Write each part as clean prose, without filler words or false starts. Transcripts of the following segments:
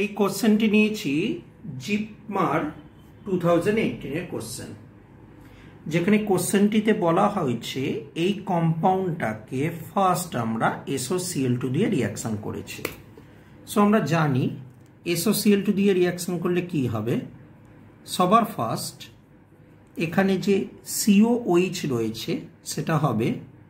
কোশ্চেনটি নিয়েছি জিপমার 2018 এর কোশ্চেন, যেখানে কোশ্চেনটিতে বলা হয়েছে এই কম্পাউন্ডটাকে ফার্স্ট আমরা SOCl2 দিয়ে রিঅ্যাকশন করেছি। সো আমরা জানি SOCl2 দিয়ে রিঅ্যাকশন করলে কি হবে। সবার ফার্স্ট এখানে যে COOH রয়েছে সেটা হবে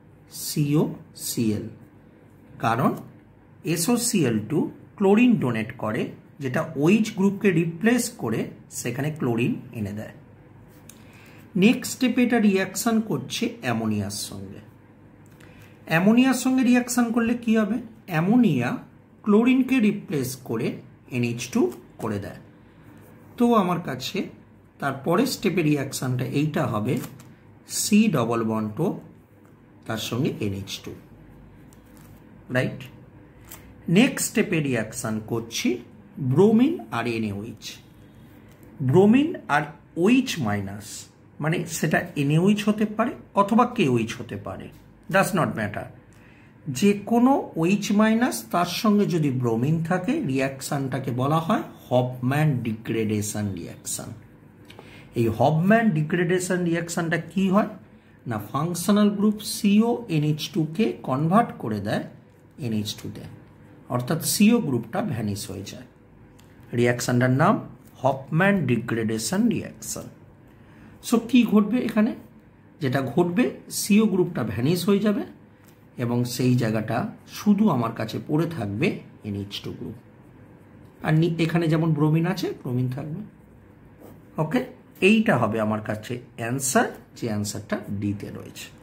COCl, কারণ SOCl2 ক্লোরিন ডোনেট করে, যেটা OH গ্রুপকে রিপ্লেস করে সেখানে ক্লোরিন এনে দেয়। নেক্সট স্টেপে এটা রিঅ্যাকশন করছে অ্যামোনিয়ার সঙ্গে। অ্যামোনিয়ার সঙ্গে রিঅ্যাকশন করলে কি হবে, অ্যামোনিয়া ক্লোরিনকে রিপ্লেস করে NH2 করে দেয়। তো আমার কাছে তারপরে স্টেপে রিঅ্যাকশনটা এইটা হবে C ডবল বন্ড ও তার সঙ্গে NH2, রাইট। নেক্সট স্টেপে রিঅ্যাকশন করছি ব্রোমিন আর NaOH। ব্রোমিন আর OH মাইনাস, মানে সেটা NaOH হতে পারে অথবা KOH হতে পারে, ডাজ নট ম্যাটার। যে কোনো OH মাইনাস তার সঙ্গে যদি ব্রোমিন থাকে, রিঅ্যাকশনটাকে বলা হয় হফম্যান ডিগ্রেডেশন রিঅ্যাকশন। এই হফম্যান ডিগ্রেডেশন রিঅ্যাকশনটা কি হয় না, ফাংশনাল গ্রুপ CONH2 কে কনভার্ট করে দেয় NH2 তে, অর্থাৎ CO গ্রুপটা ভ্যানিশ হয়ে যায়। রিঅ্যাকশনটার নাম হফম্যান ডিগ্রেডেশন রিঅ্যাকশন। সো কি ঘটবে এখানে, যেটা ঘটবে CO গ্রুপটা ভ্যানিশ হয়ে যাবে এবং সেই জায়গাটা শুধু আমার কাছে পড়ে থাকবে NH2 গ্রুপ, আর এখানে যেমন ব্রোমিন আছে ব্রোমিন থাকবে। ওকে, এইটা হবে আমার কাছে অ্যান্সার, যে অ্যান্সারটা ডিতে রয়েছে।